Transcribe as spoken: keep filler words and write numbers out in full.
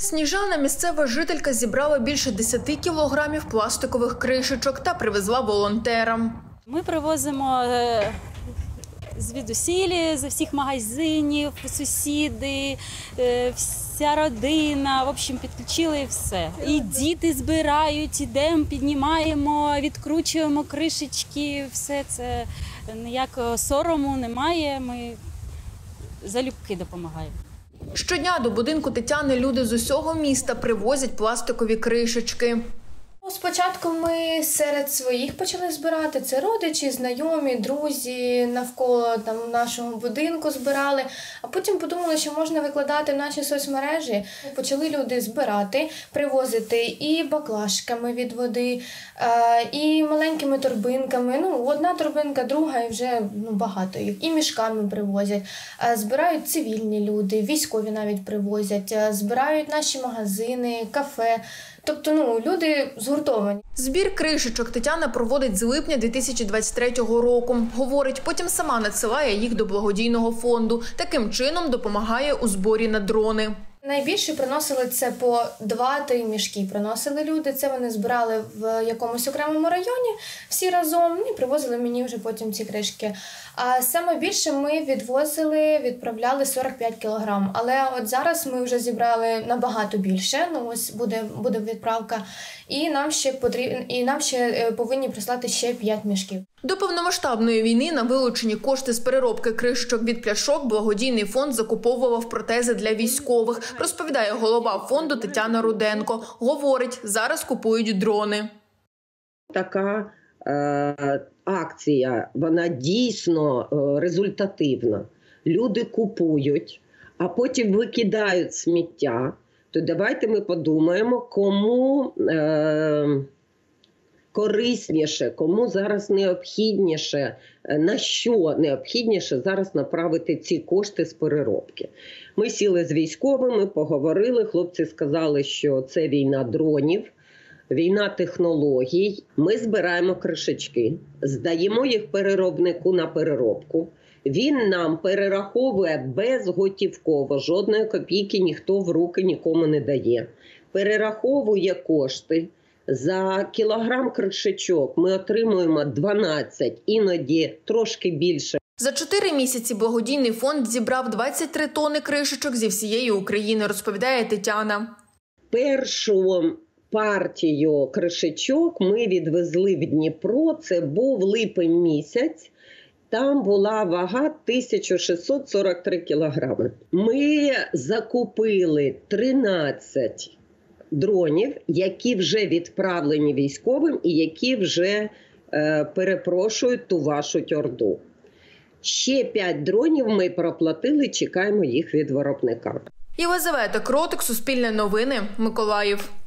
Сніжана, місцева жителька, зібрала більше десяти кілограмів пластикових кришечок та привезла волонтерам. Ми привозимо звідусілі, з усіх магазинів, сусіди, вся родина, в общем, підключили і все. І діти збирають, ідемо, піднімаємо, відкручуємо кришечки, все це, ніякого сорому немає, ми залюбки допомагаємо. Щодня до будинку Тетяни люди з усього міста привозять пластикові кришечки. Спочатку ми серед своїх почали збирати, це родичі, знайомі, друзі, навколо там нашого будинку збирали, а потім подумали, що можна викладати в наші соцмережі. Почали люди збирати, привозити і баклажками від води, і маленькими торбинками, ну одна торбинка, друга і вже ну, багато їх, і мішками привозять. Збирають цивільні люди, військові навіть привозять, збирають наші магазини, кафе. Тобто, ну, люди згуртовані. Збір кришечок Тетяна проводить з липня дві тисячі двадцять третього року. Говорить, потім сама надсилає їх до благодійного фонду. Таким чином допомагає у зборі на дрони. Найбільше приносили це по два-три мішки. Приносили люди, це вони збирали в якомусь окремому районі всі разом і привозили мені вже потім ці кришки. А саме більше ми відвозили, відправляли сорок п'ять кілограм. Але от зараз ми вже зібрали набагато більше, ну ось буде, буде відправка, і нам ще потрібно, і нам ще повинні прислати ще п'ять мішків. До повномасштабної війни на вилучені кошти з переробки кришечок від пляшок благодійний фонд закуповував протези для військових, розповідає голова фонду Тетяна Руденко. Говорить, зараз купують дрони. Така е, акція, вона дійсно е, результативна. Люди купують, а потім викидають сміття. То давайте ми подумаємо, кому е, корисніше, кому зараз необхідніше, на що необхідніше зараз направити ці кошти з переробки. Ми сіли з військовими, поговорили, хлопці сказали, що це війна дронів, війна технологій. Ми збираємо кришечки, здаємо їх переробнику на переробку. Він нам перераховує безготівково, жодної копійки ніхто в руки нікому не дає. Перераховує кошти. За кілограм кришечок ми отримуємо дванадцять, іноді трошки більше. За чотири місяці благодійний фонд зібрав двадцять три тони кришечок зі всієї України, розповідає Тетяна. Першу партію кришечок ми відвезли в Дніпро, це був липень місяць. Там була вага тисяча шістсот сорок три кілограми. Ми закупили тринадцять дронів, які вже відправлені військовим і які вже е, перепрошують ту вашу орду. Ще п'ять дронів ми проплатили, чекаємо їх від виробника. Єлизавета Кротик, Суспільне новини, Миколаїв.